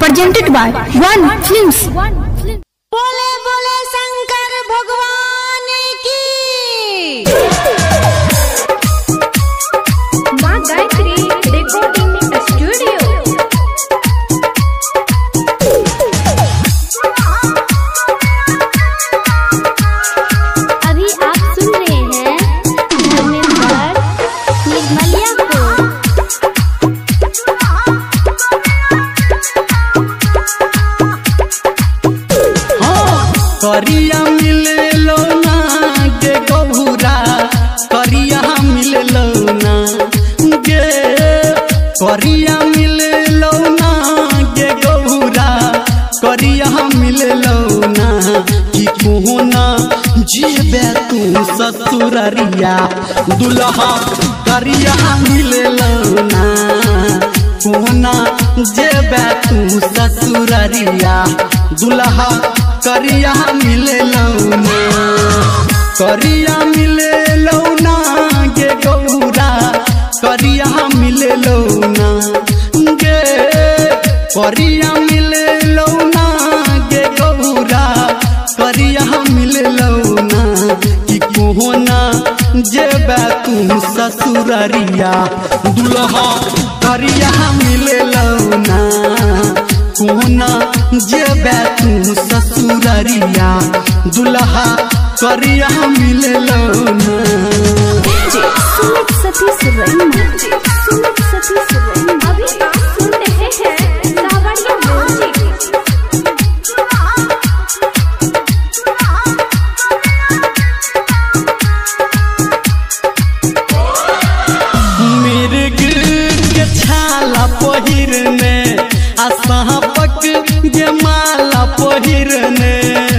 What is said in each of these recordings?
presented by One Films. बोले बोले शंकर भगवान की। माँ गायत्री रिकॉर्डिंग स्टूडियो। अभी आप सुन रहे हैं धर्मेंद्र निर्मलिया को। करिया मिले लो ना गे गौरा, करिया मिले लो ना गे, करिया मिले लो ना गे गौरा, करिया मिले लो ना कि कोना जीबे तू ससुररिया दुल्हा, करिया मिले लो ना कोना जेबे तू ससुररिया दुल्हा, करिया मिले लौना, करिया मिले लौना गे गौरा, करिया मिले लौना गे, करिया मिले लौना गे गौरा, करिया मिले लौना कि कोना जेबे तू ससुररिया दुल्हा, करिया मिले लौना कोना जेबे तू ससुररिया दुल्हा, करिया मिले लौना। अभी आप सुन रहे हैं सावरिया म्यूजिक। मेरे गिर के छाला पहिरने असहपक गे माला पहिरने,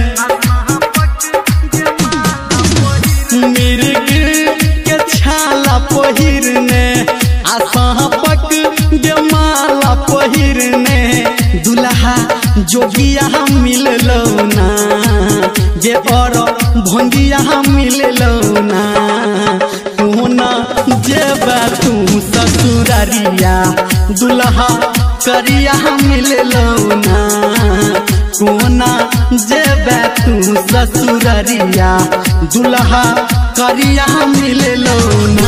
मेरे गिर के छाला पहिरने असहपक गे माला पहिरने दुल्हा जोगिया मिल लौना गे और भंगिया मिल लौना कोना जेबे तू ससुररिया दुल्हा, करिया मिले लौना कोना जेबे तू ससुररिया दुल्हा, करिया मिले लौना।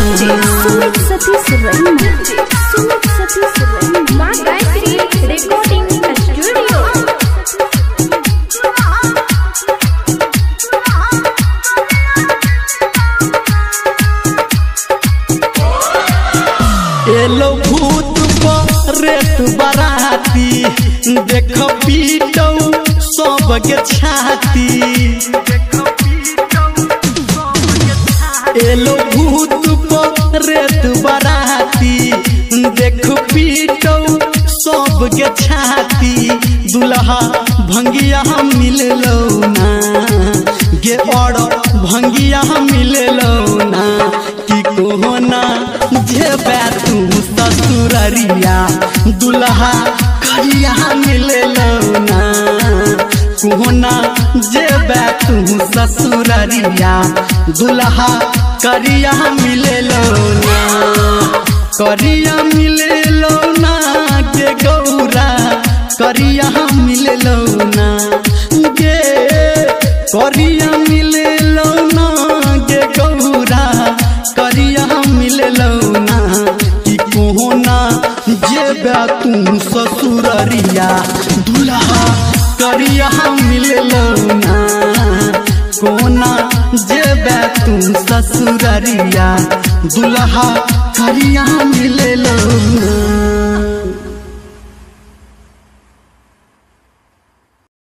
माँ गायत्री रिकॉर्डिंग स्टूडियो। एलो भूत रेत बराती, देख पीटौ सबके छाती, एलो भूत रेत बराती, देख पीटौ सबके छाती दुल्हा, भंगिया मिल लौना गे और भंगिया मिल लौना कि कोना जेबे तू ससुररिया दुल्हा, करिया मिले लौना कोना जेबे तू ससुररिया दुल्हा, करिया मिले लौना, करिया मिले लौना गे गौरा, करिया मिले लौना गे, करिया मिले लौना गे गौरा, करिया मिले लौना कि कोना जेबे तू ससुररिया दुल्हा, करिया मिले लौना कोना जेबे तू ससुररिया दुल्हा, करिया मिले लौना।